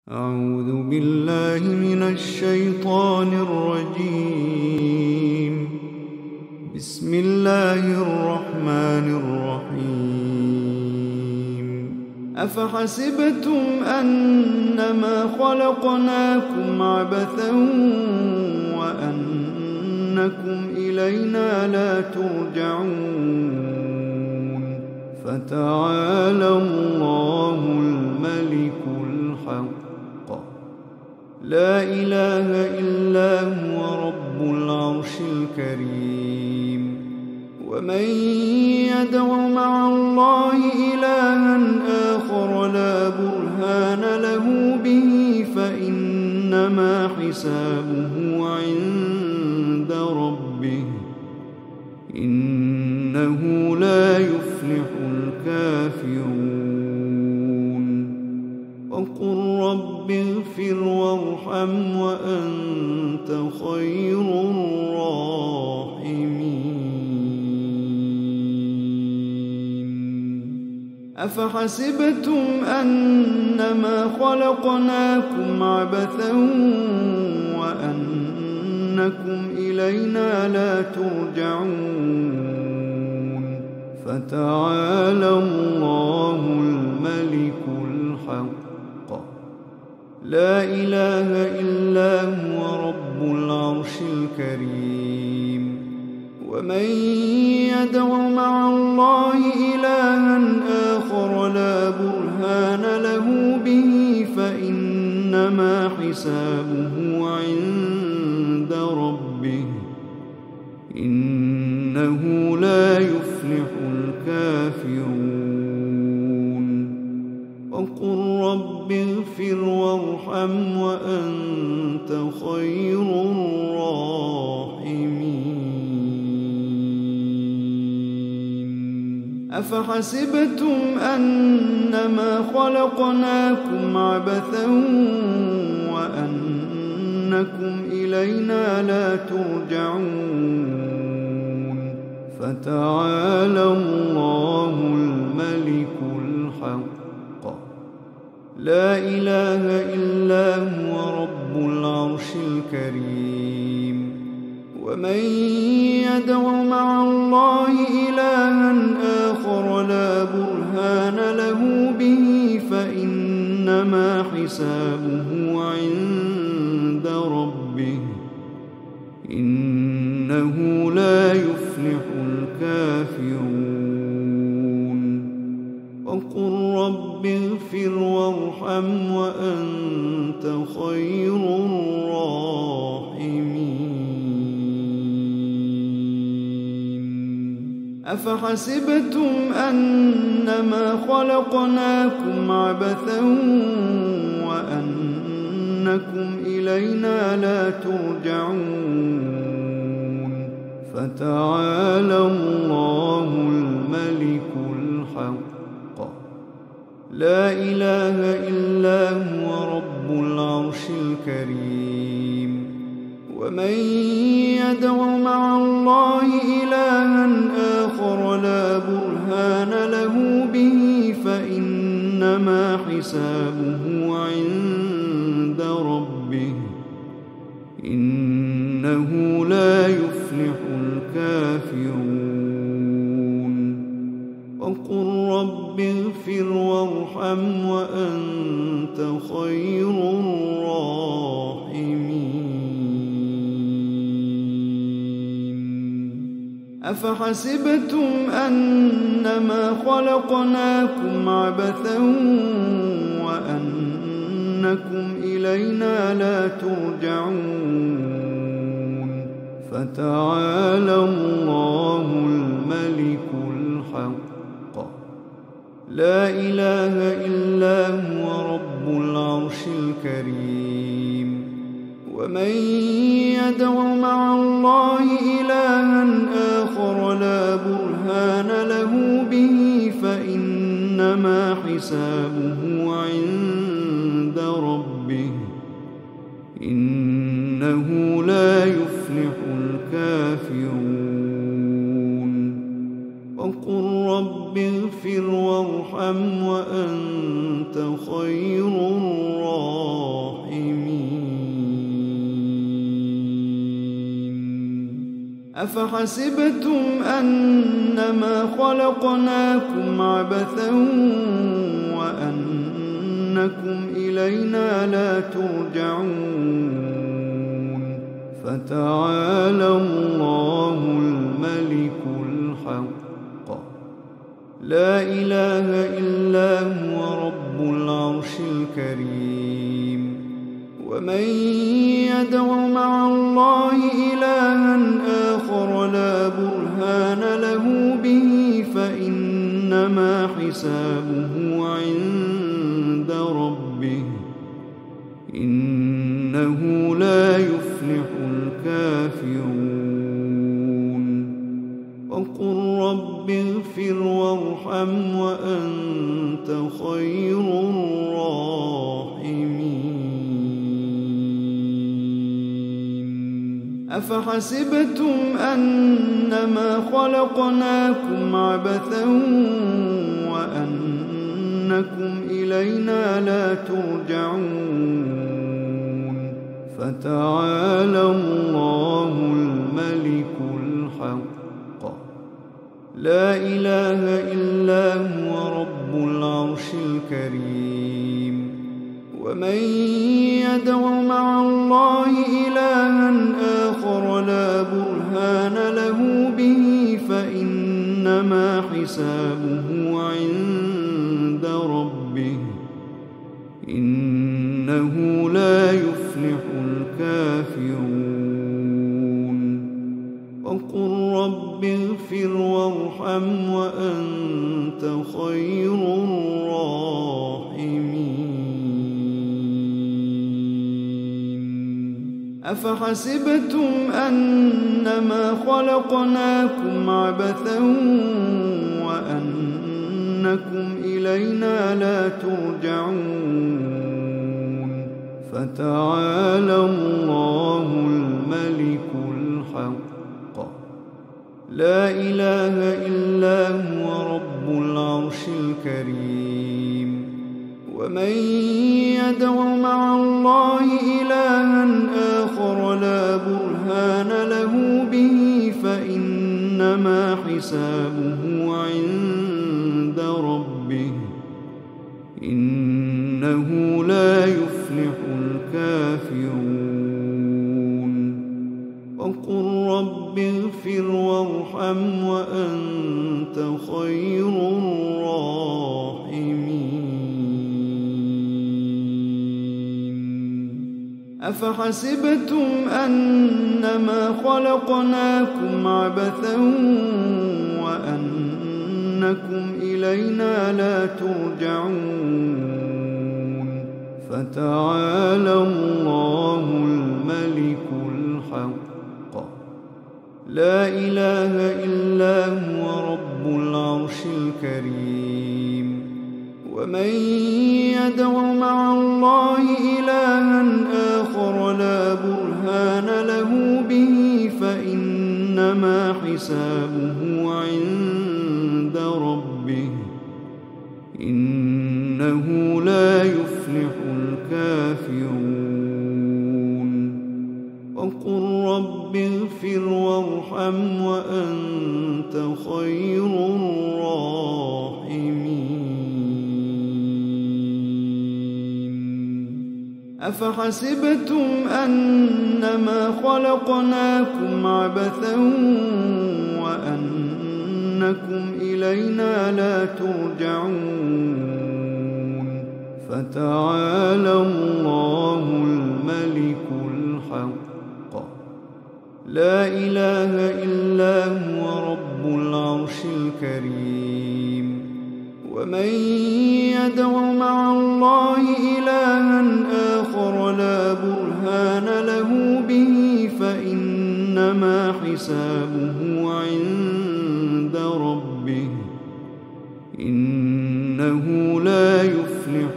أعوذ بالله من الشيطان الرجيم. بسم الله الرحمن الرحيم. أفحسبتم أنما خلقناكم عبثا وأنكم إلينا لا ترجعون فتعالى الله الملك الحق لا إله إلا هو رب العرش الكريم. ومن يدع مع الله إلها آخر لا برهان له به فإنما حسابه عند ربه إنه لا يفلح الكافرون. وقل رب اغفر وارحم وأنت خير الراحمين. أفحسبتم أنما خلقناكم عبثا وأنكم إلينا لا ترجعون فتعالى الله الملك الحق لا إله إلا هو رب العرش الكريم. ومن يدع مع الله إلها آخر لا برهان له به فإنما حسابه عند ربه إنه لا يفلح الكافرون. وقل رب اغفر وارحم وأنت خير الراحمين. أفحسبتم أنما خلقناكم عبثا وأنكم إلينا لا ترجعون فتعالى الله الملك الحق لا إله إلا هو رب العرش الكريم. ومن يدع مع الله إلها آخر لا برهان له به فإنما حسابه عند ربه إنه لا يفلح الكافرون. وقل رب اغفر وارحم وأنت خير الراحمين. أفحسبتم أنما خلقناكم عبثا وأنكم إلينا لا ترجعون فتعالى الله الملك الحق لا إله إلا هو رب العرش الكريم. ومن يدع مع الله إلها آخر لا برهان له به فإنما حسابه عند ربه إنه لا يفلح الكافرون. وقل رب اغفر وارحم وأنت خير الراحمين. أفحسبتم أنما خلقناكم عبثا وأنكم إلينا لا ترجعون فتعالى الله الملك الحق لا إله إلا هو رب العرش الكريم. ومن يدع مع الله إلها آخر لا برهان له به فإنما حسابه عند ربه إنه لا يفلح الكافرون. وقل رب اغفر وارحم وأنت خير الراحمين. أفحسبتم أنما خلقناكم عبثا وأنكم إلينا لا ترجعون فتعالى الله الملك الحق لا إله إلا هو رب العرش الكريم. ومن يدع مع الله إلها آخر لا برهان له به فإنما حسابه عند ربه إنه لا يفلح الكافرون. وقل رب اغفر وارحم وأنت خير الراحمين. أفحسبتم أنما خلقناكم عبثا وأنكم إلينا لا ترجعون فتعالى الله الملك الحق لا إله إلا هو رب العرش الكريم ومن يدع مع الله إلها آخر لا برهان له به فإنما حسابه عند ربه إنه لا يفلح الكافرون وقل رب اغفر وارحم وأنت خير الراحمين أفحسبتم أنما خلقناكم عبثا وأنكم إلينا لا ترجعون فتعالى الله الملك الحق لا إله إلا هو رب العرش الكريم ومن يدع مع الله إلها آخر لا برهان له به فإنما حسابه عند ربه إنه لا يفلح الكافرون وقل رب اغفر وارحم وأنت خير الراحمين أفحسبتم أنما خلقناكم عبثا وأنكم إلينا لا ترجعون فتعالى الله الملك الحق لا إله إلا هو رب العرش الكريم ومن يدع مع الله إلها آخر لا برهان له به فإنما حسابه عند ربه إنه لا يفلح الكافرون وقل رب اغفر وارحم وأنت خير الراحمين أفحسبتم أنما خلقناكم عبثا وأنكم إلينا لا ترجعون فتعالى الله الملك الحق لا إله إلا هو رب العرش الكريم ومن يدع مع الله إلها آخر لا برهان له به فإنما حسابه عند ربه إنه لا يفلح الكافرون وقل رب اغفر وارحم وأنت خير الراحمين أفحسبتم أنما خلقناكم عبثا وأنكم إلينا لا ترجعون فتعالى الله الملك الحق لا إله إلا هو رب العرش الكريم ومن يدع مع الله إلها آخر لا برهان له به فإنما حسابه عند ربه إنه لا يفلح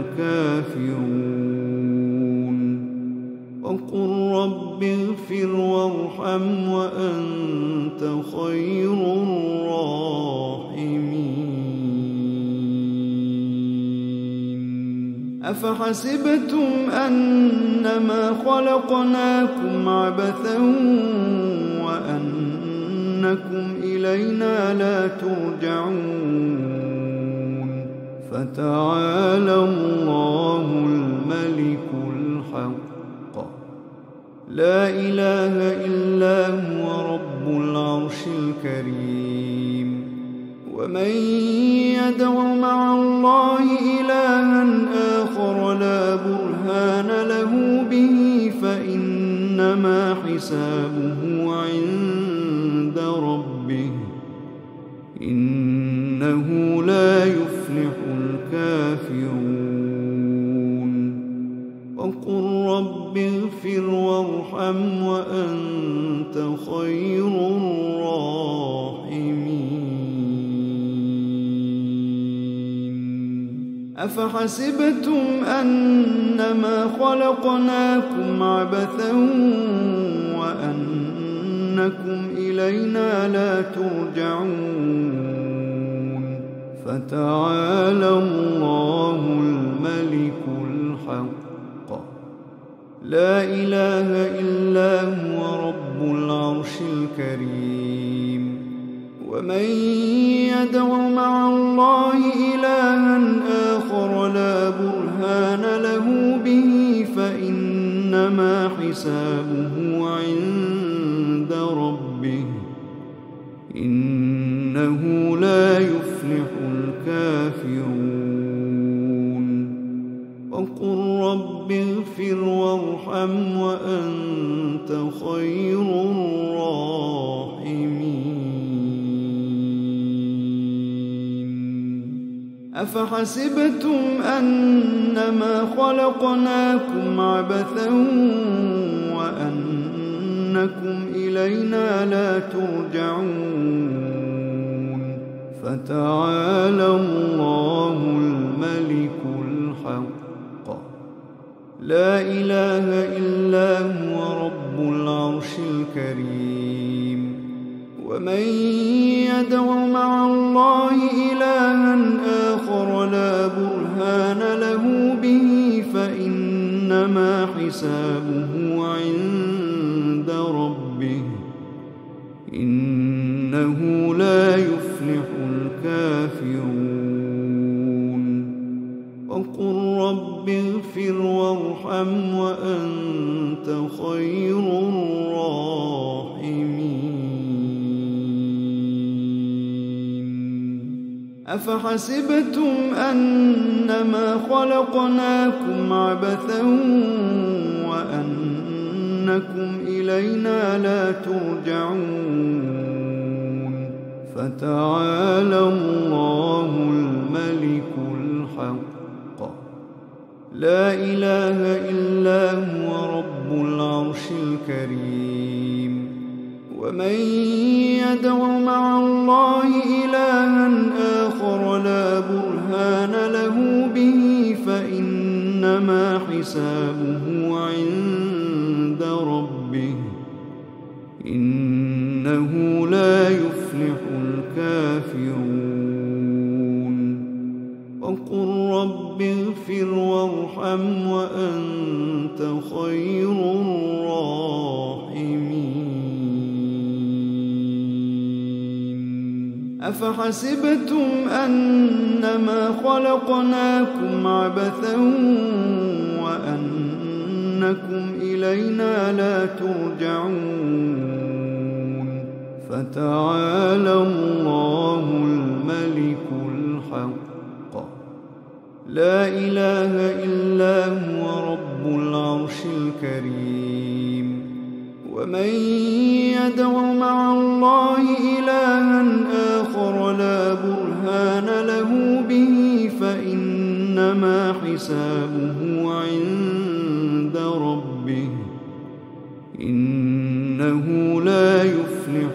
الكافرون وقل رب اغفر وارحم وأنت خير الراحمين أفحسبتم أنما خلقناكم عبثا وأنكم إلينا لا ترجعون فتعالى الله الملك الحق لا إله إلا هو رب العرش الكريم ومن يدع مع الله إلها آخر لا برهان له به فإنما حسابه عند ربه إنه لا يفلح الكافرون وقل رب اغفر وارحم وأنت خير الراحمين أفحسبتم أنما خلقناكم عبثا وأنكم إلينا لا ترجعون فتعالى الله الملك الحق لا إله إلا هو رب العرش الكريم ومن يدع مع الله إلها آخر لا برهان له به فإنما حسابه عند ربه إنه لا يفلح الكافرون وقل رب اغفر وارحم وأنت خير الراحمين أفحسبتم أنما خلقناكم عبثا وأنكم إلينا لا ترجعون فتعالى الله الملك الحق لا إله إلا هو رب العرش الكريم ومن يدع مع الله إلها آخر لا برهان له به فإنما حسابه عند ربه إنه لا يفلح الكافرون وقل رب اغفر وارحم وأنت خير الراحمين أفحسبتم أنما خلقناكم عبثا وأنكم إلينا لا ترجعون فتعالى الله الملك الحق لا إله إلا هو رب العرش الكريم ومن يدع مع الله إلها آخر لا برهان له به فإنما حسابه عند ربه إنه لا يفلح الكافرون وقل رب اغفر وارحم وأنت خير الراحمين أفحسبتم أنما خلقناكم عبثا وأنكم إلينا لا ترجعون فتعالى الله الملك الحق لا إله إلا هو رب العرش الكريم ومن يدع مع الله إلها آخر لا برهان له به فإنما حسابه عند ربه إنه لا يفلح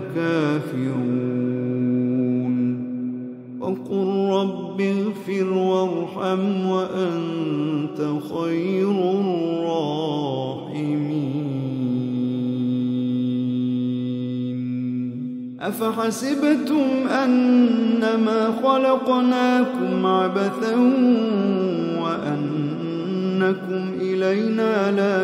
الكافرون وقل رب اغفر وارحم وأنت خير الراحمين أفحسبتم أنما خلقناكم عبثا وأنكم وأنكم إلينا لا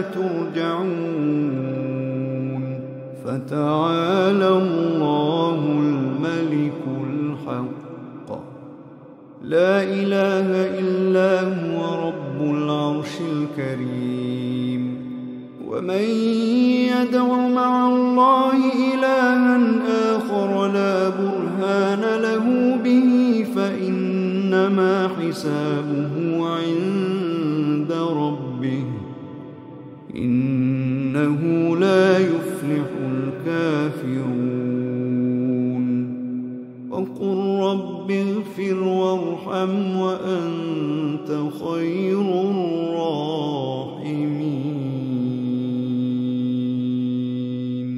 ترجعون فتعالى الله الملك الحق لا إله إلا هو رب العرش الكريم ومن يدع مع الله إلها آخر لا برهان له به فإنما حسابه عند ربه إنه لا يفلح الكافرون وقل رب اغفر وارحم وأنت خير الراحمين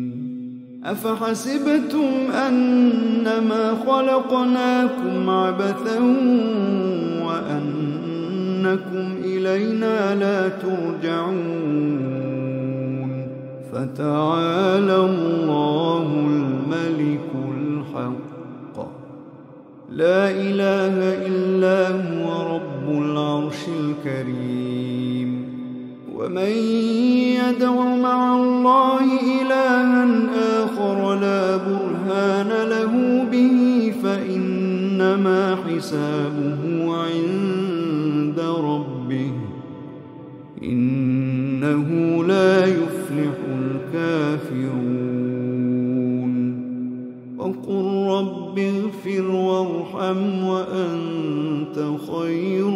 أفحسبتم أنما خلقناكم عبثا وأنكم إلينا لا ترجعون فتعالى الله الملك الحق لا إله إلا هو رب العرش الكريم ومن يدع مع الله إلها آخر لا برهان له به فإنما حسابه عند ربه إنه لا يفلح الكافرون وقل رب اغفر وارحم وأنت خير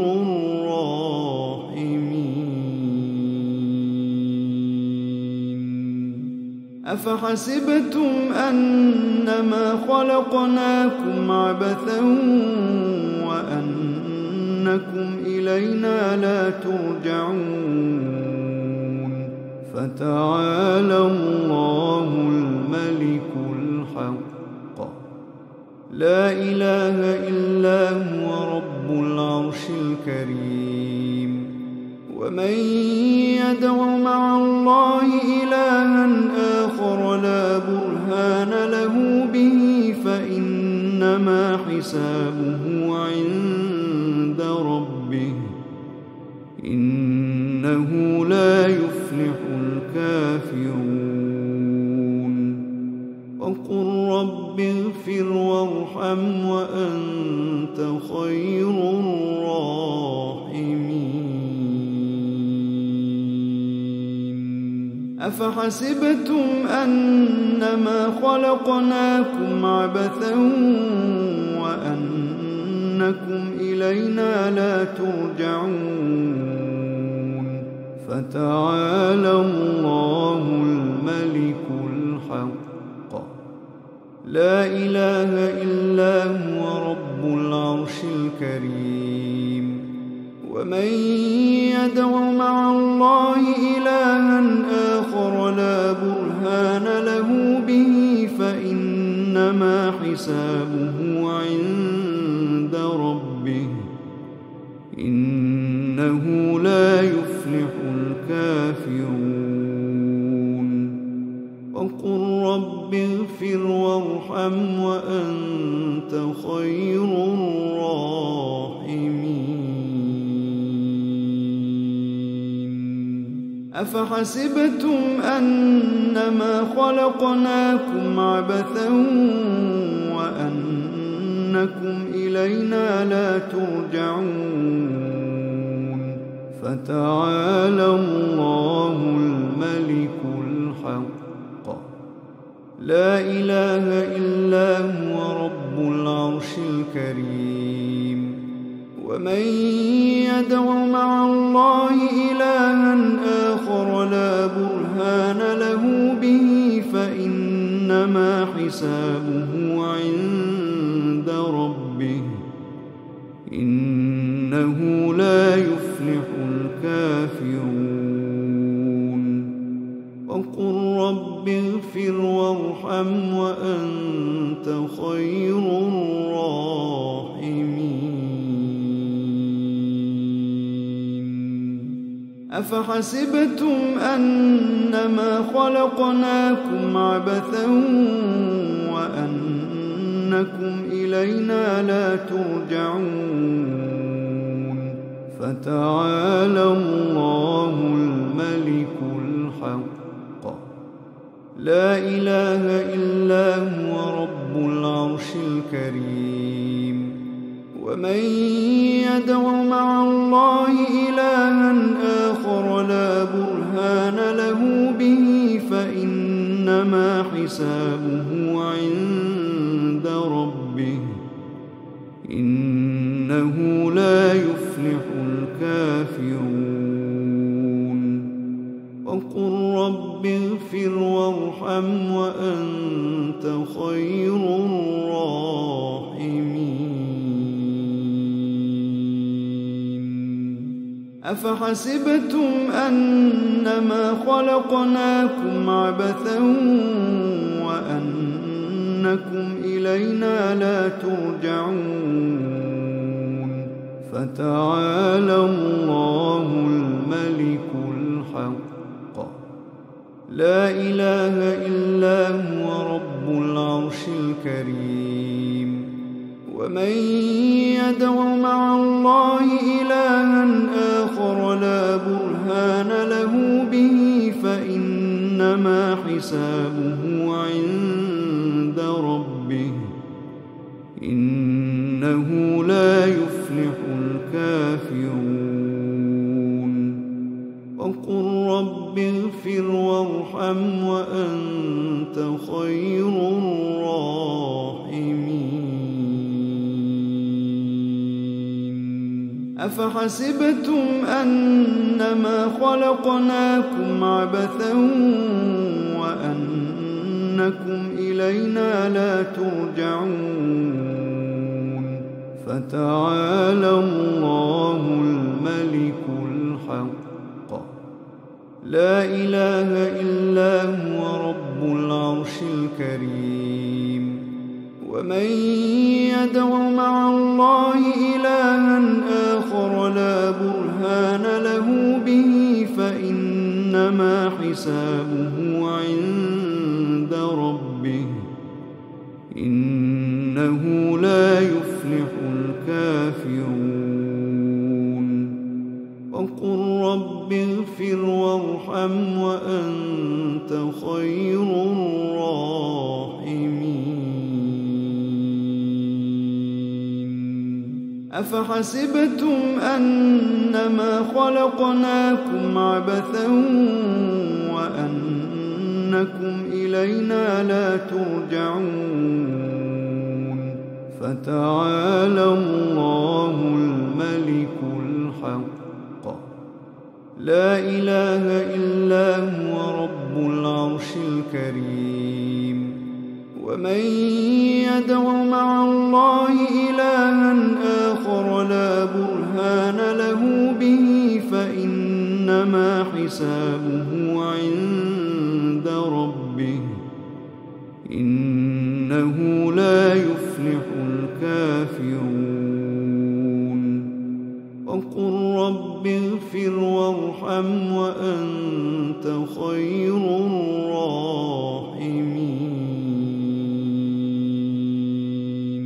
الراحمين أفحسبتم أنما خلقناكم عبثا وأنكم إلينا لا ترجعون فتعالى الله الملك الحق لا إله إلا هو رب العرش الكريم ومن يدع مع الله إلها آخر لا برهان له به فإنما حسابه عند ربه إنه لا يفلح الكافرون وقل رب اغفر وارحم وأنت خير الراحمين أفحسبتم أنما خلقناكم عبثا وأنكم إلينا لا ترجعون فتعالى الله الملك الحق لا إله إلا هو رب العرش الكريم ومن يدع مع الله إلها آخر لا برهان له به فإنما حسابه عند ربه إنه لا يفلح الكافرون وقل رب اغفر وارحم وأنت خير الراحمين أفحسبتم أنما خلقناكم عبثا وأنكم إلينا لا ترجعون فتعالى الله الملك الحق لا إله إلا هو رب العرش الكريم ومن يدع مع الله إلها آخر لا برهان له به فإنما حسابه عند ربه إنه لا يفلح الكافرون وقل رب اغفر وارحم وأنت خير الراحمين أفحسبتم أنما خلقناكم عبثا وأنكم إلينا لا ترجعون فتعالى الله الملك الحق لا إله إلا هو رب العرش الكريم ومن يدع مع الله إلها آخر لا برهان له به فإنما حسابه عند ربه إنه لا يفلح الكافرون وقل رب اغفر وارحم وأنت خير الراحمين أفحسبتم أنما خلقناكم عبثا وأنكم إلينا لا ترجعون فتعالى الله الملك الحق لا إله إلا هو رب العرش الكريم ومن يدع مع الله إلها آخر لا برهان له به فإنما حسابه عند ربه إنه لا يفلح الكافرون وقل رب اغفر وارحم وأنت خير الراحمين أفحسبتم أنما خلقناكم عبثا وأنكم إلينا لا ترجعون فتعالى الله الملك الحق لا إله إلا هو رب العرش الكريم ومن يدع مع الله إلها آخر لا برهان له به فإنما حسابه عند ربه إنه لا يفلح الكافرون وقل رب اغفر وارحم وأنت خير الراحمين أفحسبتم أنما خلقناكم عبثا وأنكم إلينا لا ترجعون فتعالى الله الملك الحق لا إله إلا هو رب العرش الكريم ومن يدع مع الله إلها آخر لا برهان له به فإنما حسابه عند ربه إنه لا يفلح الكافرون وقل رب اغفر وارحم وأنت خير الراحمين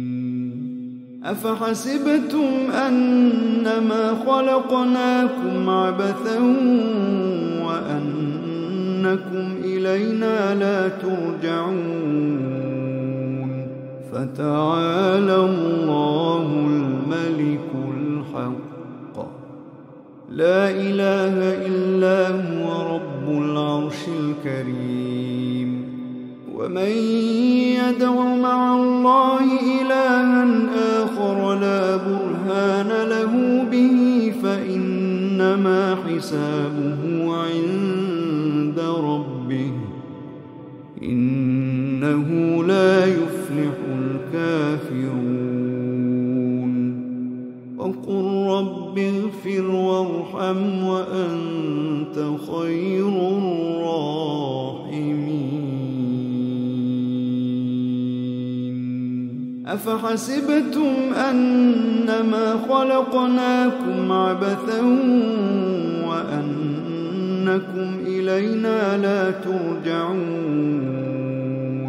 أفحسبتم أنما خلقناكم عبثا وأنكم إلينا لا ترجعون فتعالى الله الملك الحق لا إله إلا هو رب العرش الكريم ومن يدع مع الله إلها آخر لا برهان له به فإنما حسابه عند ربه إنه لا يفلح الكافرون وقل رب اغفر وارحم وأنت خير الراحمين أفحسبتم أنما خلقناكم عبثا وأنكم إلينا لا ترجعون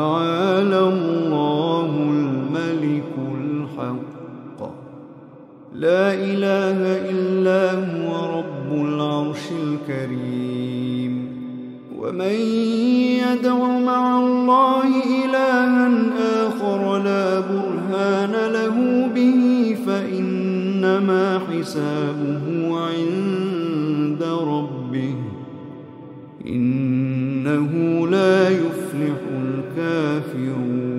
فتعالى الله الملك الحق لا إله إلا هو رب العرش الكريم. ومن يدع مع الله إلها آخر لا برهان له به فإنما حسابه عند ربه إنه لا يفلح الكافرون.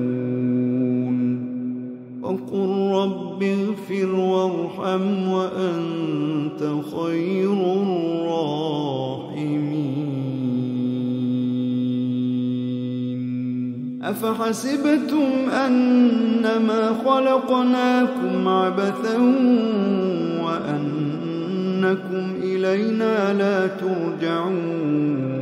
وقل رب اغفر وارحم وأنت خير الراحمين. أفحسبتم أنما خلقناكم عبثا وأنكم إلينا لا ترجعون.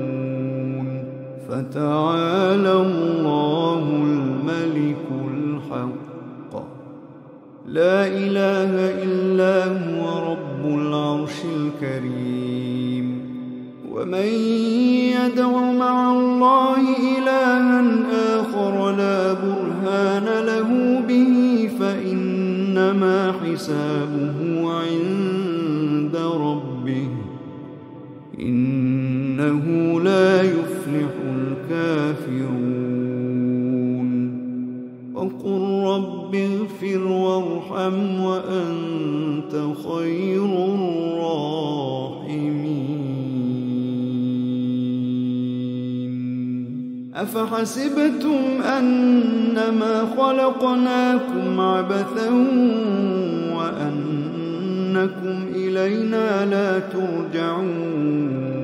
فتعالى الله الملك الحق لا إله إلا هو رب العرش الكريم. ومن يدع مع الله إلها آخر لا برهان له به فإنما حسابه عند ربه إنه لا يفلح الكافرون. وقل رب اغفر وارحم وأنت خير الراحمين. أفحسبتم أنما خلقناكم عبثا وأنكم إلينا لا ترجعون.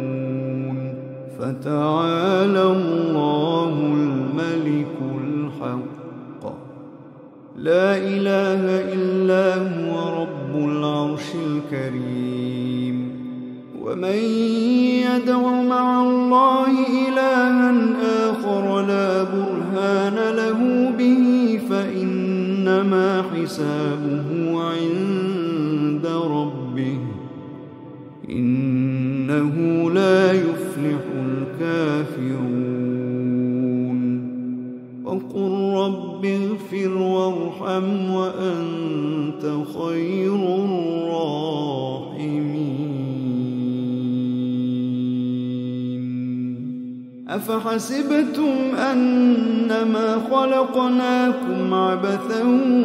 فتعالى الله الملك الحق لا إله إلا هو رب العرش الكريم. ومن يدع مع الله إلها آخر لا برهان له به فإنما حسابه عند ربه إنه لا يفلح الكافرون. وقل رب اغفر وارحم وأنت خير الراحمين. أفحسبتم أنما خلقناكم عبثا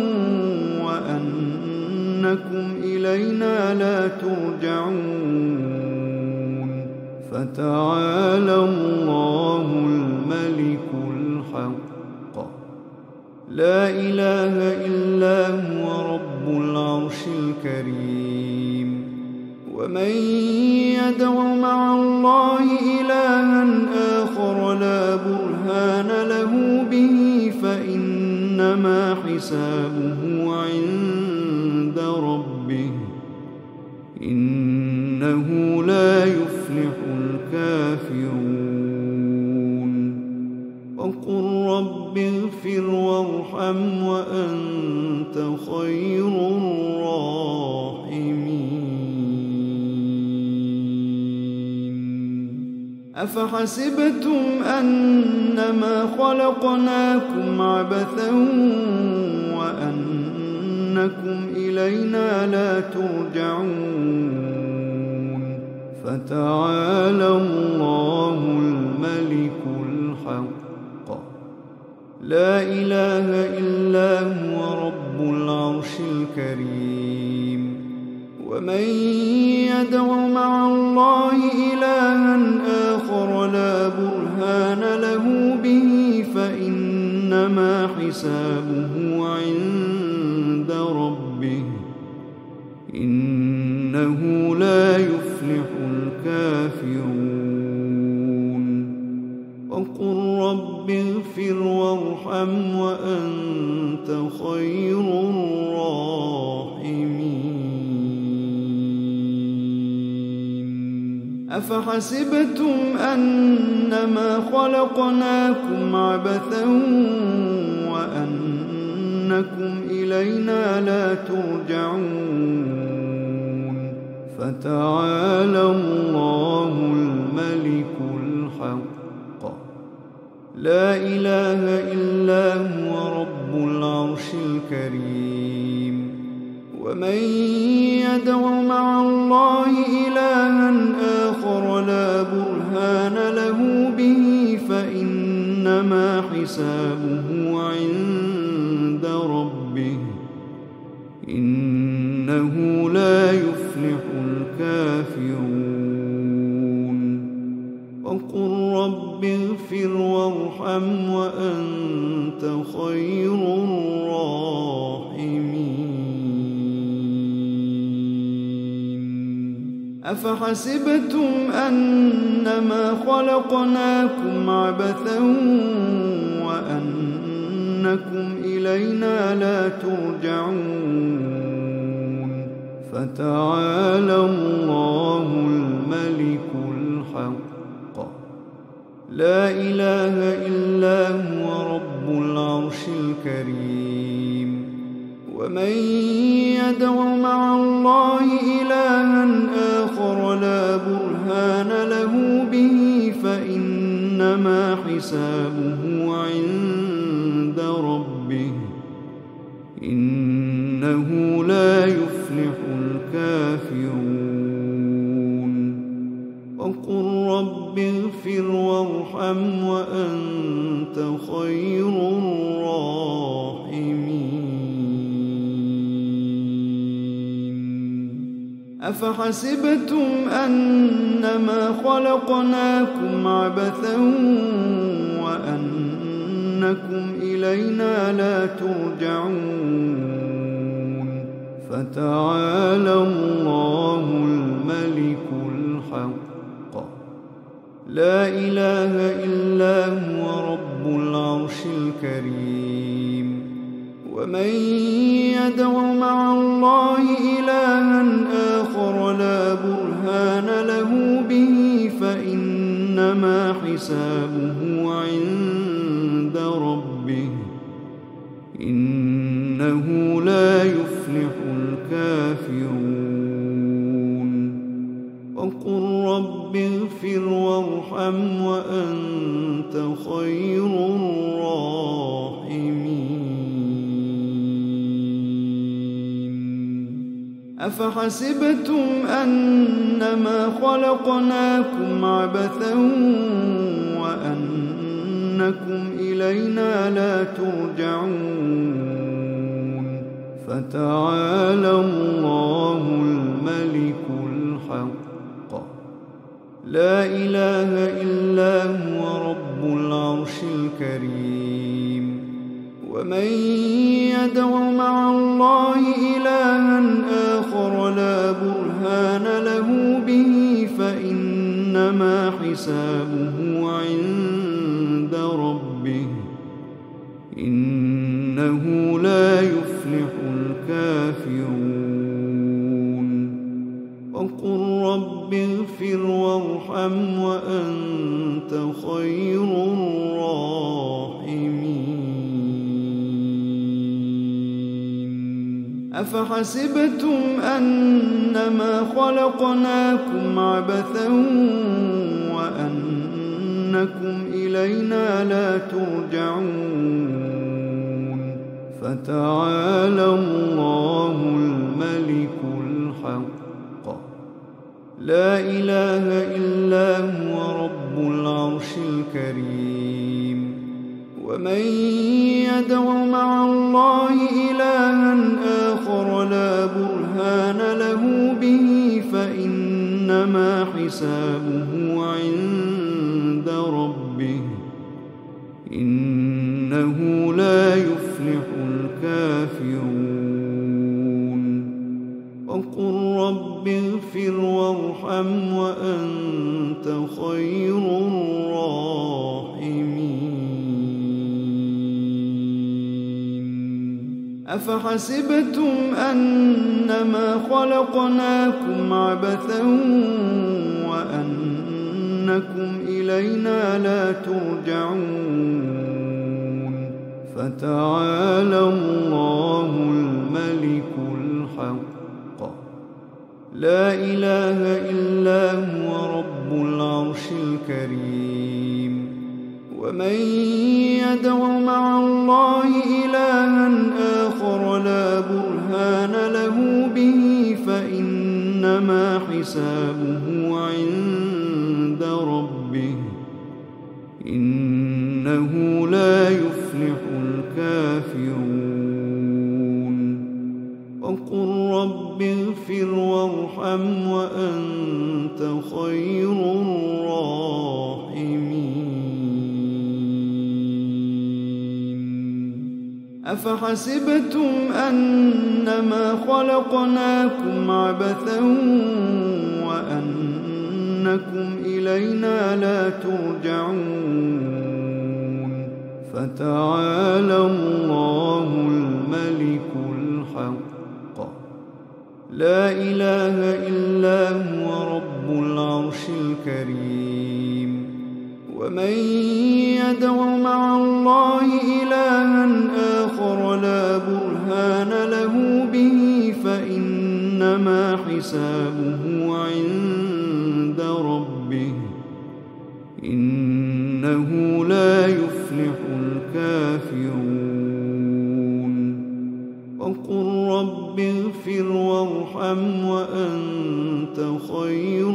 وأنكم إلينا لا ترجعون. فتعالى الله الملك الحق لا إله إلا هو رب العرش الكريم. ومن يدع مع الله إلها آخر لا برهان له به فإنما حسابه عند ربه إنه لا يفلح الكافرون. وقل رب اغفر وارحم وأنت خير الراحمين. أفحسبتم أنما خلقناكم عبثا وأنكم إلينا لا ترجعون. فتعالى الله الملك الحق لا إله إلا هو رب العرش الكريم. ومن يدع مع الله إلها آخر لا برهان له به فإنما حسابه عند ربه إنه لا يفلح الكافرون. وقل رب اغفر وارحم وأنت خير الراحمين. أفحسبتم أنما خلقناكم عبثا وأنكم إلينا لا ترجعون. فتعالى الله الملك الحق لا إله إلا هو رب العرش الكريم. ومن حسابه عند ربه إنه لا يفلح الكافرون وقل رب اغفر وارحم وأنت خير الراحمين أفحسبتم أنما خلقناكم عبثا وأنكم إلينا لا ترجعون فتعالى الله الملك الحق لا إله إلا هو رب العرش الكريم ومن يدع مع الله إلها آخر لا برهان له به فإنما حسابه عند ربه إنه لا يفلح الكافرون وقل رب اغفر وارحم وأنت خير الراحمين أفحسبتم أنما خلقناكم عبثا وأنكم إلينا لا ترجعون فتعالى الله الملك الحق لا إله إلا هو رب العرش الكريم ومن يدع مع الله إلها آخر لا برهان له به فإنما حسابه عند ربه إنه لا يفلح الكافرون وقل رب اغفر وارحم وأنت خير الراحمين أفحسبتم أنما خلقناكم عبثا وأنكم إلينا لا ترجعون فتعالى الله الملك الحق لا إله إلا هو رب العرش الكريم ومن يدع مع الله إلها آخر لا برهان له به فإنما حسابه عند ربه إنه لا يفلح الكافرون وقل رب اغفر وارحم وأنت خير الراحمين أفحسبتم أنما خلقناكم عبثا وأنكم إلينا لا ترجعون فتعالى الله الملك الحق لا إله إلا هو رب العرش الكريم ومن يدع مع الله إلها آخر لا برهان له به فإنما حسابه عند ربه إنه لا يفلح الكافرون وقل رب اغفر وارحم وأنت خير الراحمين أفحسبتم أنما خلقناكم عبثا وأنكم إلينا لا ترجعون فتعالى الله الملك الحق لا إله إلا هو رب العرش الكريم ومن يدع مع الله إلها آخر لا برهان له به فإنما حسابه عند ربه إنه لا وأنت خير الراحمين أفحسبتم أنما خلقناكم عبثا وأنكم إلينا لا ترجعون فتعالى الله الملك الحق لا إله إلا هو رب العرش الكريم ومن يدع مع الله إلها آخر لا برهان له به فإنما حسابه عند ربه إنه لا يفلح الكافرون وقل رب اغفر وارحم وأنت خير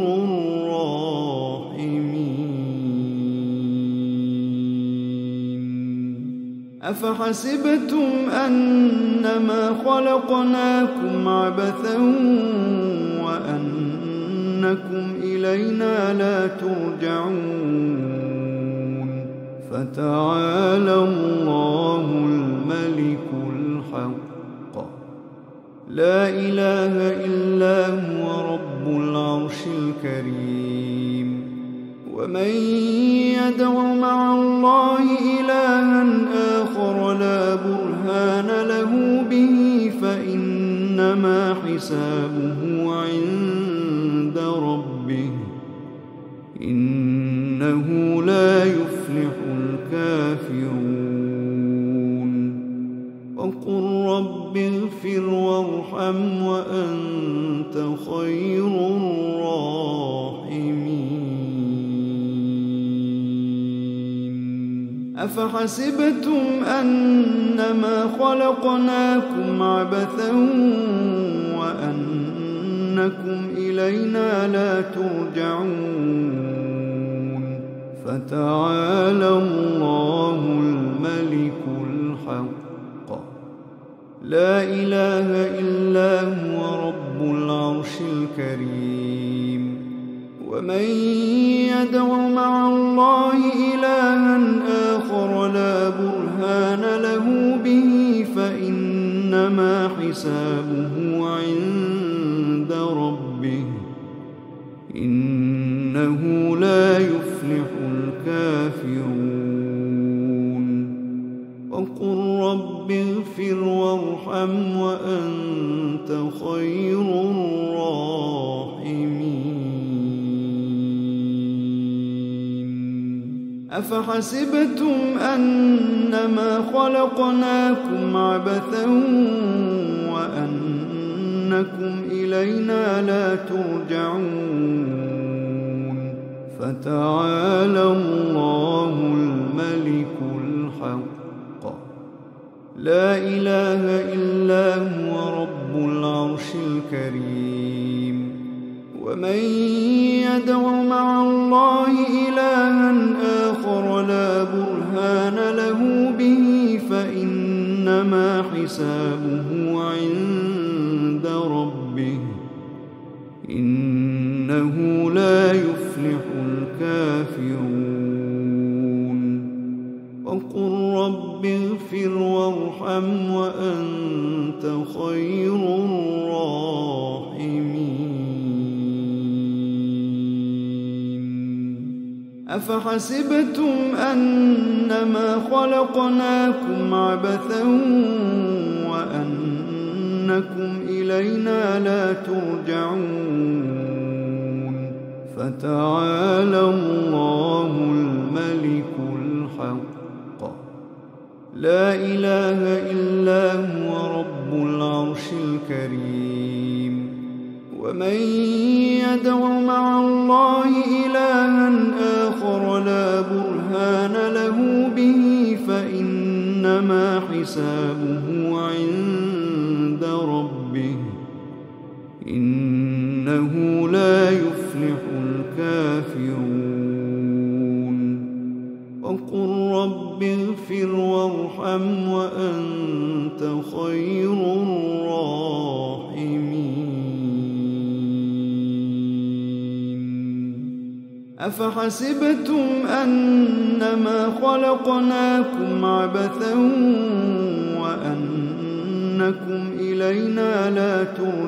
الراحمين أفحسبتم أنما خلقناكم عبثا وأنكم إلينا لا ترجعون فتعالى الله الملك الحق لا إله إلا هو رب العرش الكريم ومن يدع مع الله إلها آخر لا برهان له به فإنما حسابه عند ربه إنه لا يفلح الكافرون وقل رب اغفر وارحم وأنت خير الراحمين أفحسبتم أنما خلقناكم عبثا وأنكم إلينا لا ترجعون فتعالى الله الملك الحق لا إله إلا هو رب العرش الكريم ومن يدع مع الله إلها آخر لا برهان له به فإنما حسابه عند ربه إنه لا يفلح الكافرون وقل رب اغفر وارحم وأنت خير الراحمين أفحسبتم أنما خلقناكم عبثا وأنكم إلينا لا ترجعون فتعالى الله الملك الحق لا إله إلا هو رب العرش الكريم ومن يدع مع الله إلها آخر لا برهان له به فإنما حسابه عند ربه إنه لا يفلح الكافرون وقل رب اغفر وارحم وأنت خير الراحمين أفحسبتم أنما خلقناكم عبثا وأنكم إلينا لا ترجعون فتعالى الله الملك الحق لا إله إلا هو رب العرش الكريم ومن يدع مع الله إلها آخر لا برهان له به فإنما حسابه عند ربه إنه لا يفلح الكافرون وقل رب اغفر وارحم وأنت خير الراحمين أفحسبتم أنما خلقناكم عبثا وأنكم إلينا لا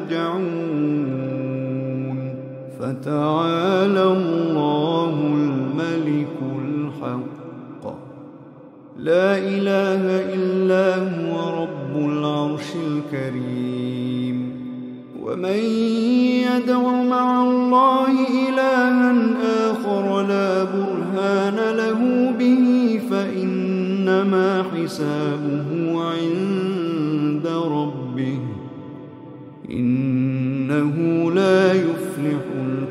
ترجعون فتعالى الله الملك الحق لا إله إلا هو رب العرش الكريم ومن يدع مع الله إلها آخر لا برهان له به فإنما حسابه عند ربه إنه لا يفلح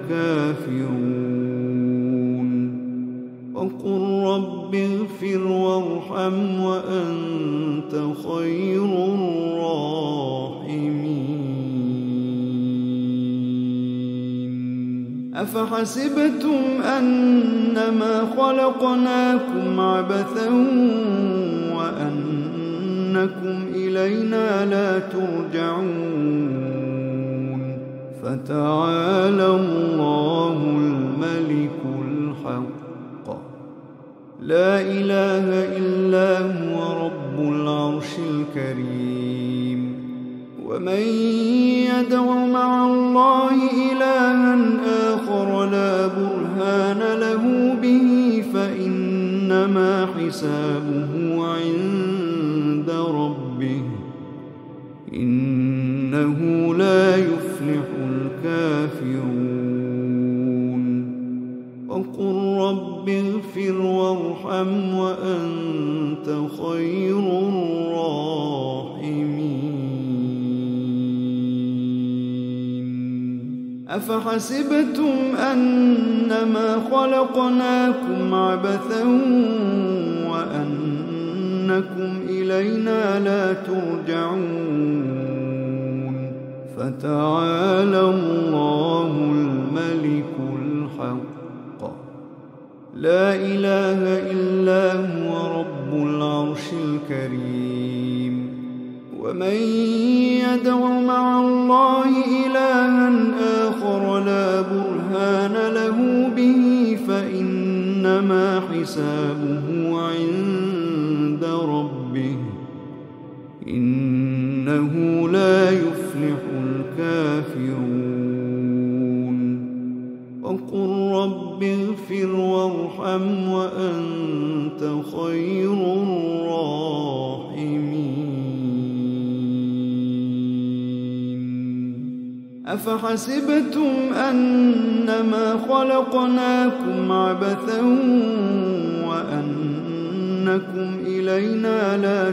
الكافرون وقل رب اغفر وارحم وأنت خير الراحمين أفحسبتم أنما خلقناكم عبثا وأنكم إلينا لا ترجعون فتعالى الله الملك الحق لا إله إلا هو رب العرش الكريم ومن يدع مع الله إلها آخر لا برهان له به فإنما حسابه عند ربه إنه لا يفلح الكافرون وقل رب اغفر وارحم وأنت خير الراحمين أفحسبتم أنما خلقناكم عبثا وأنكم إلينا لا ترجعون فتعالى الله الملك الحق لا إله إلا هو رب العرش الكريم ومن يدع مع الله إلها آخر لا برهان له به فإنما حسابه عند ربه إنه لا يفلح الكافرون وقل رب اغفر وارحم وأنت خير الراحمين أفحسبتم أنما خلقناكم عبثا وأنكم إلينا لا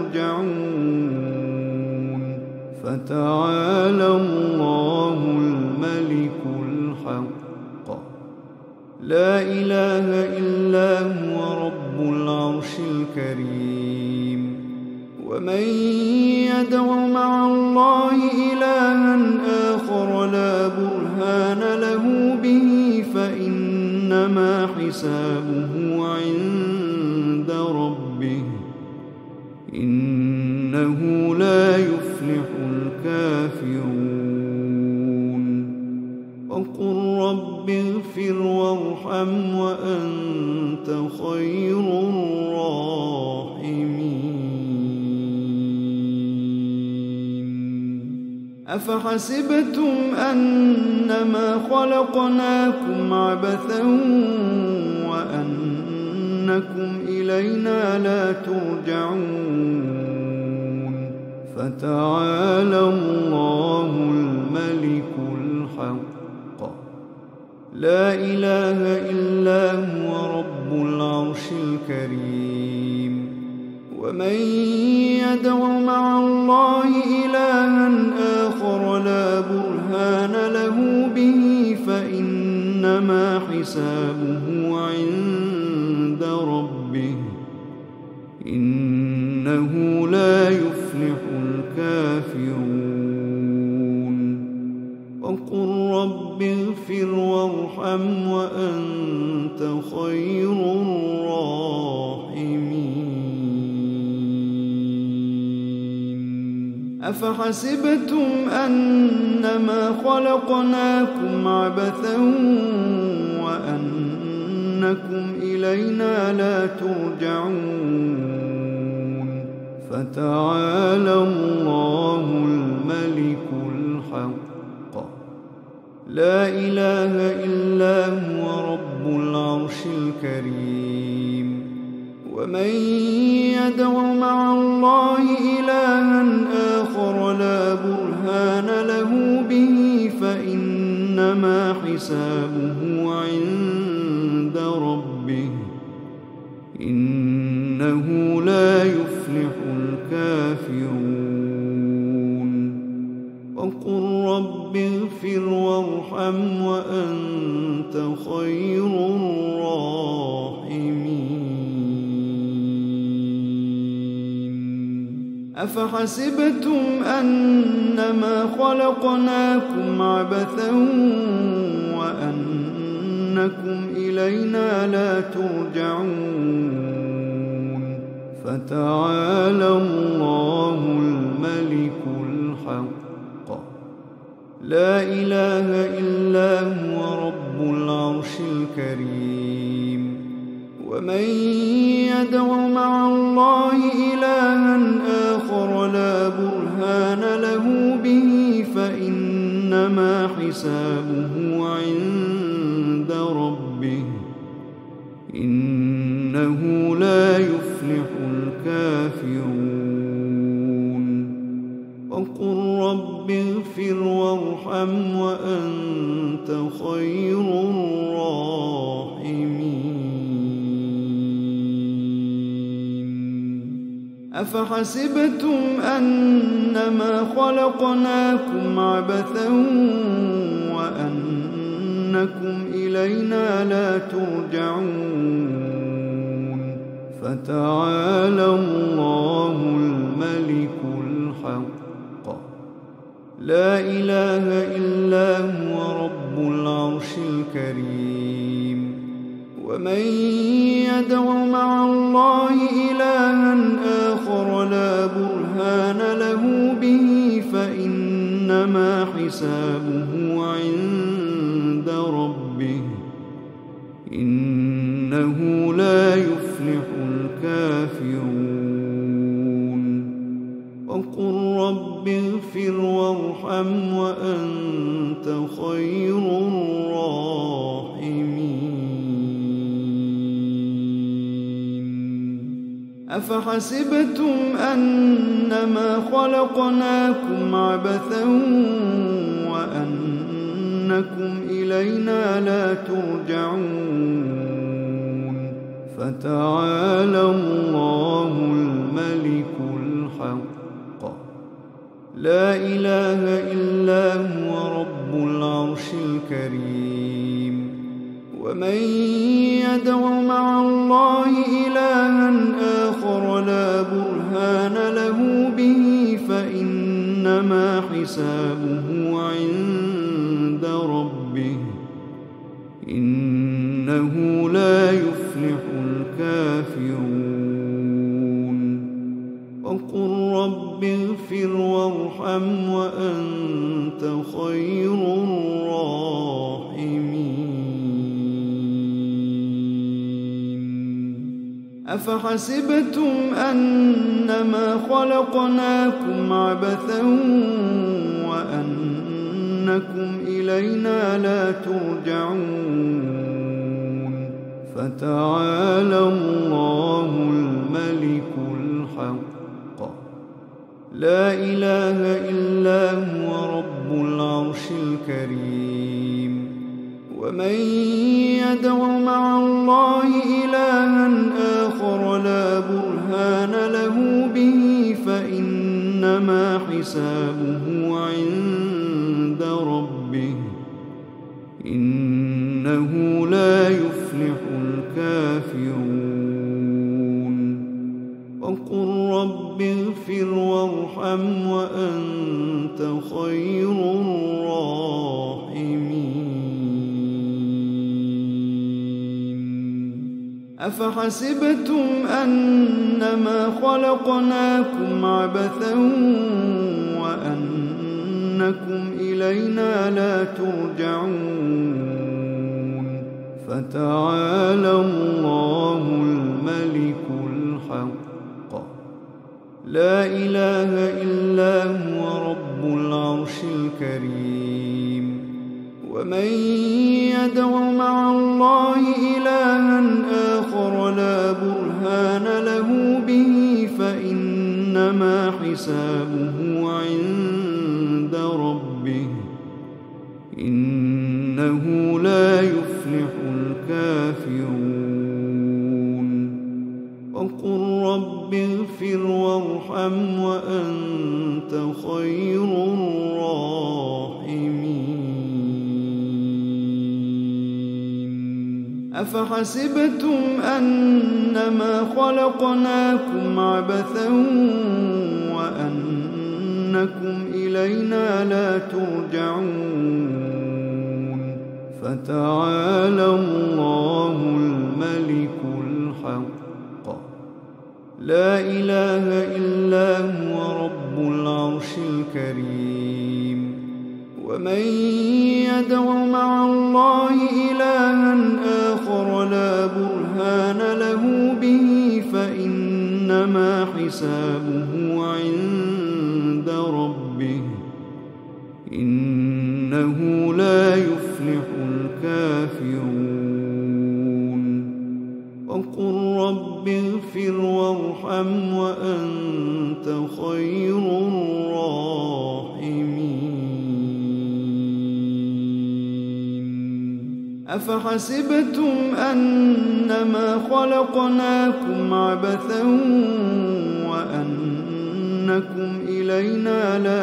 ترجعون فتعالى الله الملك الحق لا إله إلا هو رب العرش الكريم ومن يدع مع الله إلها آخر لا برهان له به فإنما حسابه عند ربه إنه لا يفلح الكافرون وقل رب اغفر وارحم وأنت خير الراحمين أفحسبتم أنما خلقناكم عبثا وأنكم إلينا لا ترجعون فتعالى الله الملك الحق لا إله إلا هو رب العرش الكريم ومن يدع مع الله إلها آخر لا برهان له به فإنما حسابه عند ربه إنه لا يفلح الكافرون وقل رب اغفر وارحم وأنت خير الراحمين أفحسبتم أنما خلقناكم عبثا وأنكم وأنكم إلينا لا ترجعون فتعالى الله الملك الحق لا إله إلا هو رب العرش الكريم ومن يدع مع الله إلها آخر لا برهان له به فإنما حسابه عند ربه إنه لا يفلح الكافرون وقل رب اغفر وارحم وأنت خير الراحمين أفحسبتم أنما خلقناكم عبثا وأنكم إلينا لا ترجعون فتعالى الله الملك الحق لا إله إلا هو رب العرش الكريم ومن يدع مع الله إلها آخر لا برهان له به فإنما حسابه عند ربه إنه لا يفلح الكافرون وقل رب اغفر وارحم وأنت خير الراحمين أفحسبتم أنما خلقناكم عبثا وأنكم إلينا لا ترجعون فتعالى الله الملك الحق لا إله إلا هو رب العرش الكريم ومن يدع مع الله إلها آخر لا برهان له به فإنما حسابه عند ربه إنه لا يفلح الكافرون وقل رب اغفر وارحم وأنت خير الراحمين أفحسبتم أنما خلقناكم عبثا وأنكم إلينا لا ترجعون فتعالى الله الملك الحق لا إله إلا هو رب العرش الكريم ومن يدع مع الله إلها آخر لا برهان له به فإنما حسابه عند ربه إنه لا يفلح الكافرون وقل رب اغفر وارحم وأنت خير الراحمين أفحسبتم أنما خلقناكم عبثا وأنكم إلينا لا ترجعون فتعالى الله الملك الحق لا إله إلا هو رب العرش الكريم ومن يدع مع الله إلها آخر لا برهان له به فإنما حسابه عند ربه إنه لا يفلح الكافرون وقل رب اغفر وارحم وأنت خير الراحمين أفحسبتم أنما خلقناكم عبثا وأنكم إلينا لا ترجعون فتعالى الله الملك الحق لا إله إلا هو رب العرش الكريم ومن يدع مع الله إلها آخر لا برهان له به فإنما حسابه عند ربه إنه لا يفلح الكافرون وقل رب اغفر وارحم وأنت خير الراحمين أفحسبتم أنما خلقناكم عبثا وأنكم إلينا لا ترجعون فتعالى الله الملك الحق لا إله إلا هو رب العرش الكريم ومن يدع مع الله إلها آخر لا برهان له به فإنما حسابه عند ربه إنه لا يفلح الكافرون وقل رب اغفر وارحم وأنت خير الراحمين أفحسبتم أنما خلقناكم عبثا وأنكم إلينا لا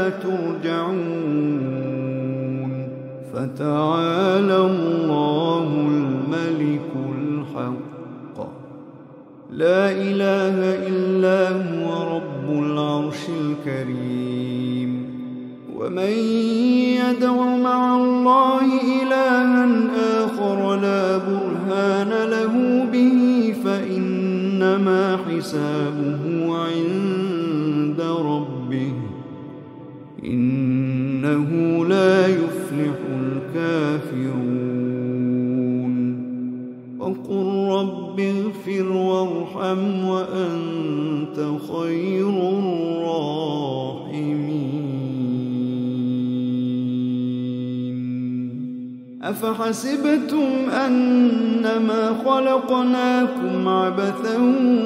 ترجعون فتعالى الله الملك الحق لا إله إلا هو رب العرش الكريم ومن يدع مع الله إلها آخر لا برهان له به فإنما حسابه عند ربه إنه لا يفلح الكافرون وقل رب اغفر وارحم وأنت خير الراحمين أفحسبتم أنما خلقناكم عبثا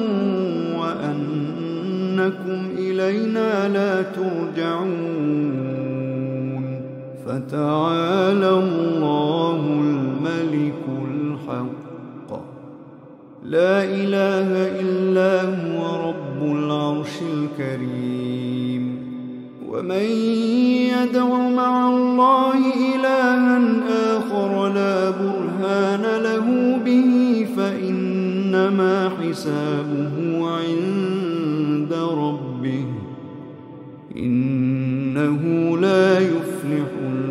وأنكم إلينا لا ترجعون فتعالى الله الملك الحق لا إله إلا هو رب العرش الكريم ومن يدع مع الله إلها آخر لا برهان له به فإنما حسابه عند ربه إنه لا يفلح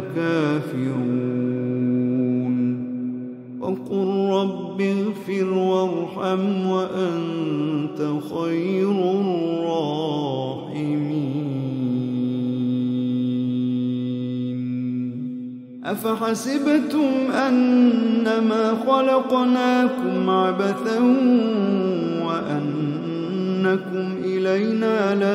الكافرون وقل رب اغفر وارحم وأنت خير الراحمين أفحسبتم أنما خلقناكم عبثا وأنكم إلينا لا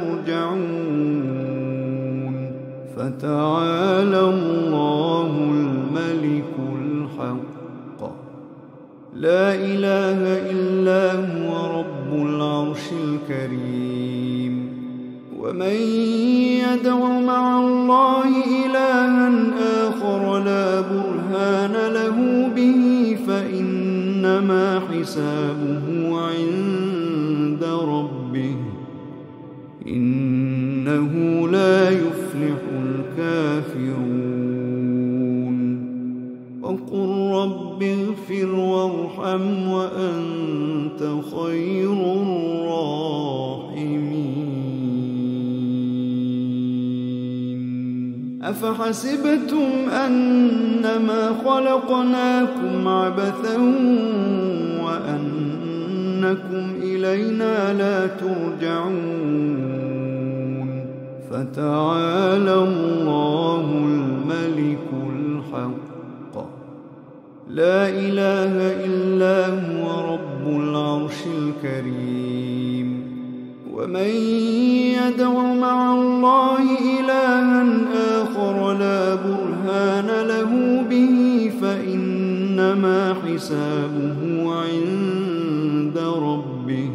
ترجعون فتعالى الله الملك الحق لا إله إلا هو رب العرش الكريم ومن يدع مع الله إلها آخر لا برهان له به فإنما حسابه عند ربه إنه لا يفلح الكافرون وقل رب اغفر وارحم وأنت خير الراحمين أفحسبتم أنما خلقناكم عبثا وأنكم إلينا لا ترجعون فتعالى الله الملك الحق لا إله إلا هو رب العرش الكريم. ومن يدع مع الله إلها آخر لا برهان له به فإنما حسابه عند ربه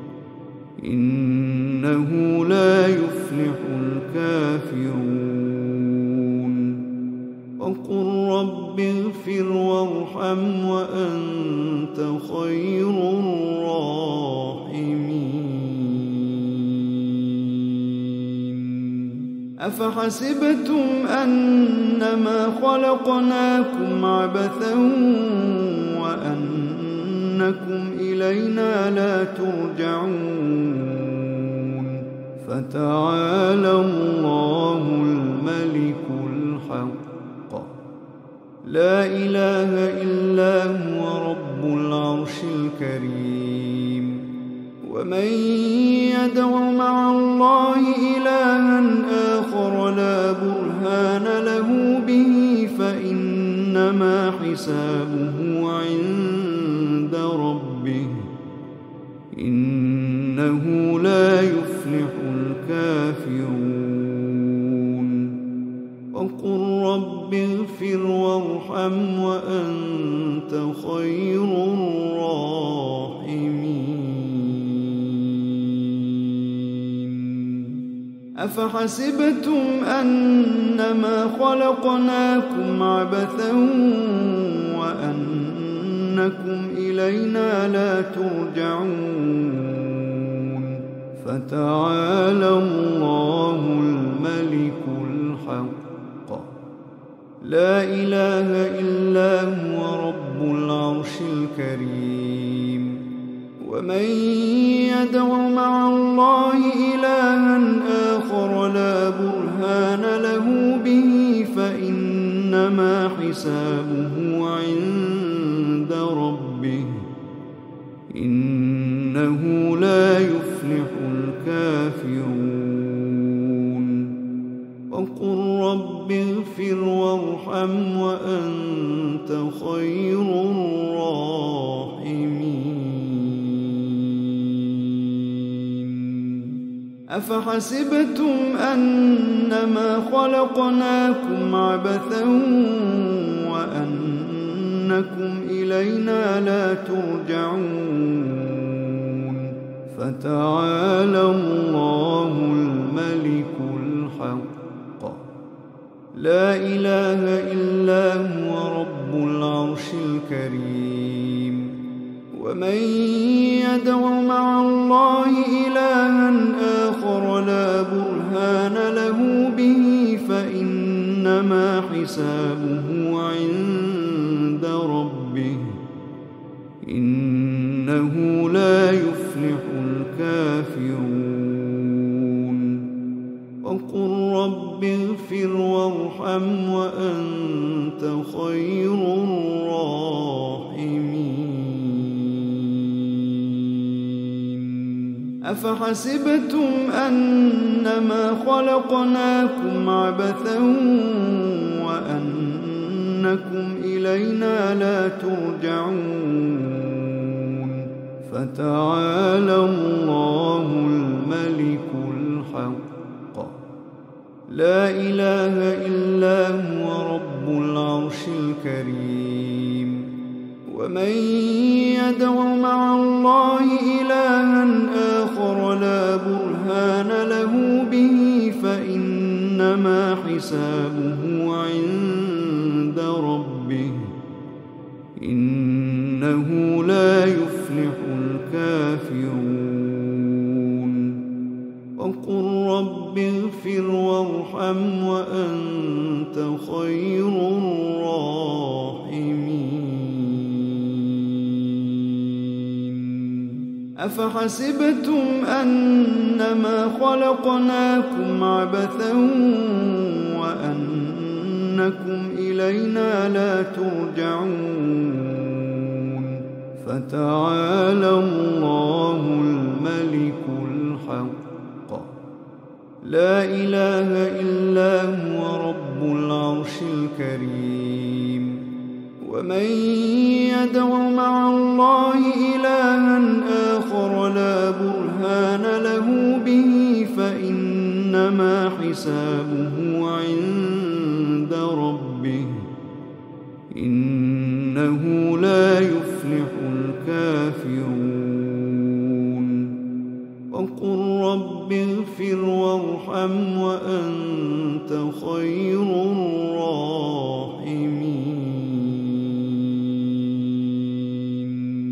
إنه لا يفلح الكافرون. وقل رب اغفر وارحم وأنت خير الراحمين. أفحسبتم أنما خلقناكم عبثا وأنكم إلينا لا ترجعون فتعالى الله الملك الحق لا إله إلا هو رب العرش الكريم. ومن يدع مع الله إلها آخر لا برهان له به فإنما حسابه عند ربه إنه لا يفلح الكافرون. وقل رب اغفر وارحم وأنت خير الراحمين. أفحسبتم أنما خلقناكم عبثا وأنكم إلينا لا ترجعون فتعالى الله الملك الحق لا إله إلا هو رب العرش الكريم. ومن يدع مع الله إلها آخر لا برهان له به فإنما حسابه عند ربه إنه لا يفلح الكافرون. وقل رب اغفر وارحم وأنت خير الراحمين. أفحسبتم أنما خلقناكم عبثا وأنكم إلينا لا ترجعون فتعالى الله الملك الحق لا إله إلا هو رب العرش الكريم. ومن يدع مع الله إلها آخر لا برهان له به فإنما حسابه عند ربه إنه لا يفلح الكافرون. وقل رب اغفر وارحم وأنت خير الراحمين. أفحسبتم أنما خلقناكم عبثا وأنكم إلينا لا ترجعون فتعالى الله الملك الحق لا إله إلا هو رب العرش الكريم. ومن يدع مع الله إلها آخر لا برهان له به فإنما حسابه عند ربه إنه لا يفلح الكافرون. وقل رب اغفر وارحم وأنت خير الراحمين. أفحسبتم أنما خلقناكم عبثا وأنكم إلينا لا ترجعون فتعالى الله الملك الحق لا إله إلا هو رب العرش الكريم. ومن يدع مع الله إلها آخر لا برهان له به فإنما حسابه عند ربه إنه لا يفلح الكافرون وقل رب اغفر وارحم وأنت خير الراحمين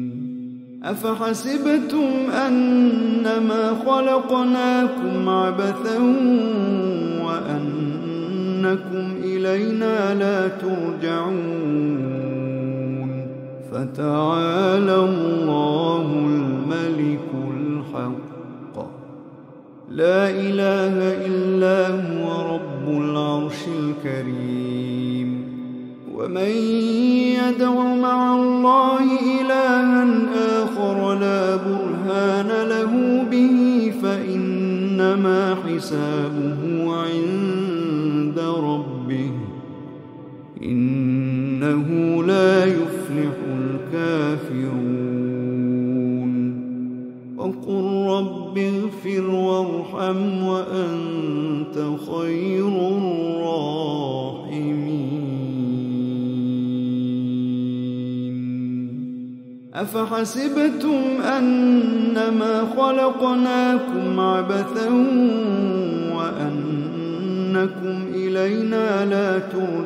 أفحسبتم أنما خلقناكم عبثا وأنكم إلينا لا ترجعون فتعالى الله الملك الحق لا إله إلا هو رب العرش الكريم ومن يدع مع الله إلها آخر لا برهان له به فإنما حسابه عند ربه إنه لا يفلح الكافرون وقل رب اغفر وارحم وأنت خير الراحمين أفحسبتم أنما خلقناكم عبثا وأنكم إلينا لا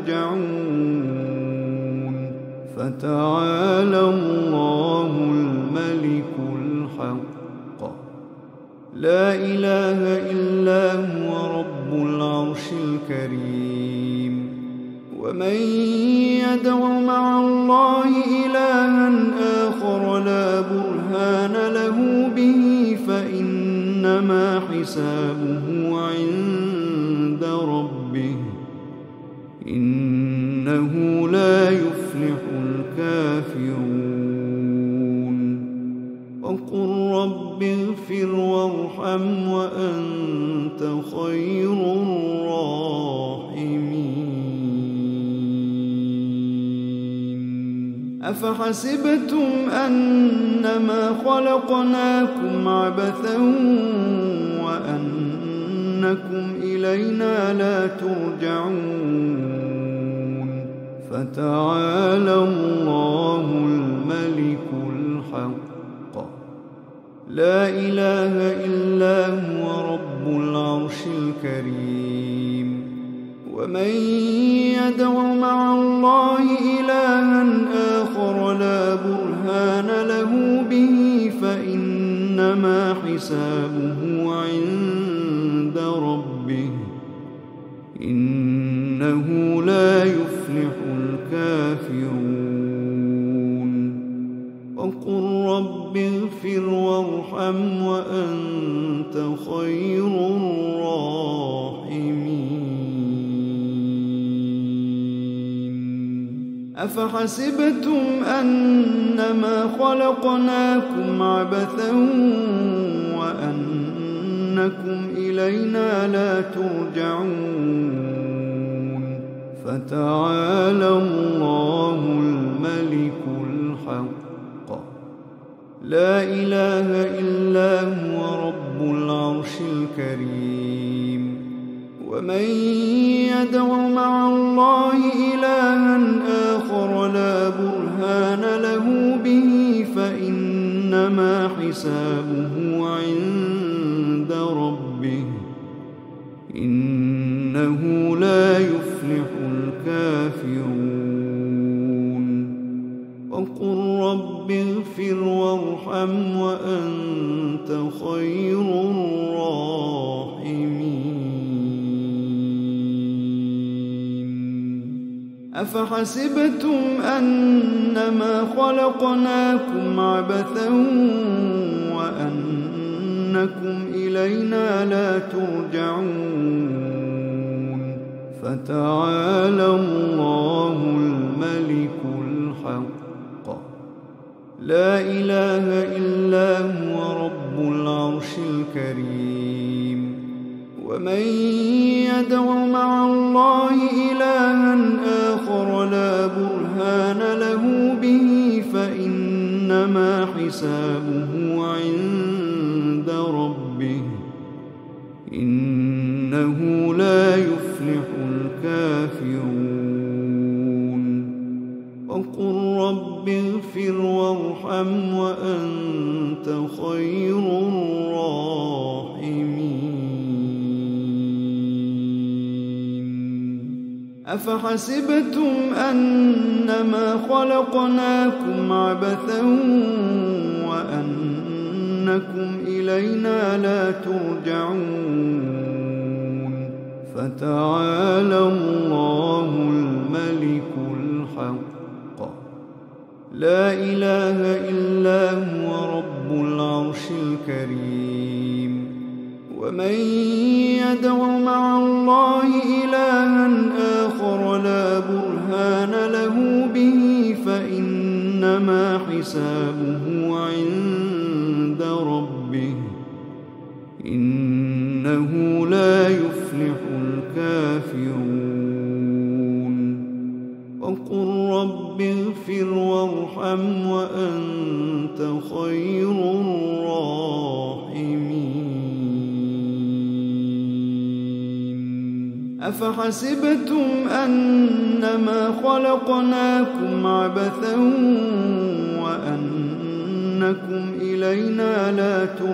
ترجعون فتعالى الله الملك الحق لا إله إلا هو رب العرش الكريم ومن يدع مع الله إلها آخر لا برهان له به فإنما حسابه عند ربه إنه لا يفلح الكافرون وقل رب اغفر وارحم وأنت خير الراحمين أفحسبتم أنما خلقناكم عبثا وأنكم إلينا لا ترجعون فتعالى الله الملك الحق لا إله إلا هو رب العرش الكريم ومن يدع مع الله إلها آخر لا برهان له به فإنما حسابه عند ربه إنه لا يفلح الكافرون وقل رب اغفر وارحم وأنت خير الراحمين أفحسبتم أنما خلقناكم عبثا وأنكم إلينا لا ترجعون فتعالى الله الملك الحق لا إله إلا هو رب العرش الكريم ومن يدع مع الله إلها آخر لا برهان له به فإنما حسابه عند ربه إنه لا يفلح الكافرون وقل رب اغفر وارحم وأنت خير الراحمين أفحسبتم أنما خلقناكم عبثا وأنكم إلينا لا ترجعون فتعالى الله الملك الحق لا إله إلا هو رب العرش الكريم ومن يدع مع الله إلها آخر لا برهان له به فإنما حسابه عند ربه إنه لا يفلح الكافرون وقل رب اغفر وارحم وأنت خير الراحمين أفحسبتم أنما خلقناكم عبثا وأنكم إلينا لا ترجعون فتعالى الله الملك الحق لا إله إلا هو رب العرش الكريم ومن يدع مع الله إلها آخر لا برهان له به فإنما حسابه عند ربه إنه لا يفلح الكافرون وقل رب اغفر وارحم وأنت خير الراحمين أفحسبتم أنما خلقناكم عبثا وأنكم إلينا لا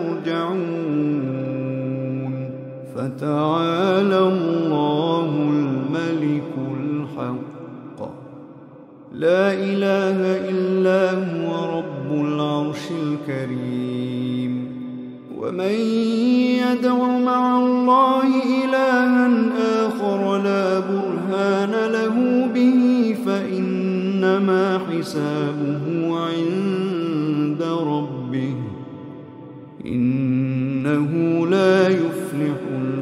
ترجعون فتعالى الله الملك الحق لا إله إلا هو رب العرش الكريم ومن يدع مع الله إلها آخر لا برهان له به فإنما حسابه عند ربه إنه لا يفلح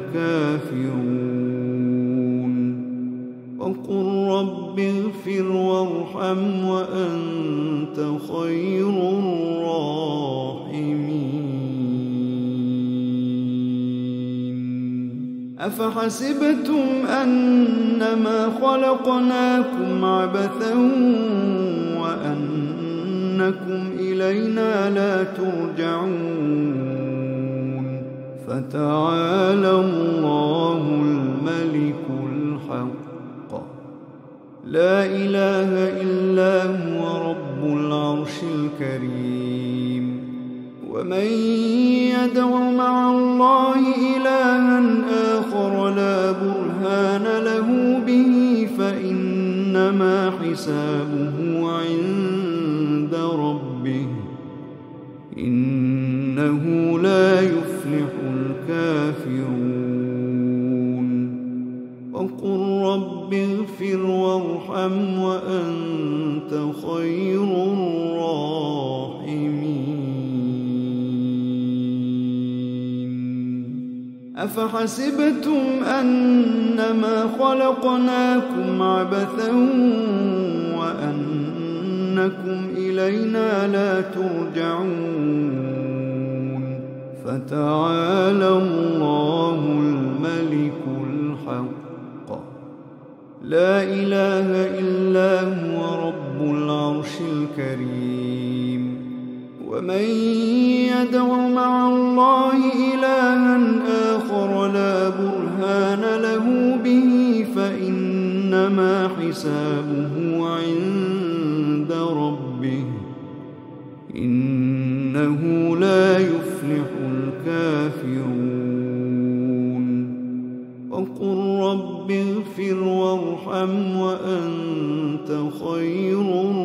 الكافرون وقل رب اغفر وارحم وأنت خير الراحمين أفحسبتم أنما خلقناكم عبثا وأنكم إلينا لا ترجعون فتعالى الله الملك الحق لا إله إلا هو رب العرش الكريم ومن يدع مع الله إلها آخر لا برهان له به فإنما حسابه عند ربه إنه لا يفلح الكافرون وقل رب اغفر وارحم وأنت خير الراحمين أفحسبتم أنما خلقناكم عبثا وأنكم إلينا لا ترجعون فتعالى الله الملك الحق لا إله إلا هو رب العرش الكريم ومن يدع مع الله إلها آخر لا برهان له به فإنما حسابه عند ربه إنه لا يفلح الكافرون وقل رب اغفر وارحم وأنت خير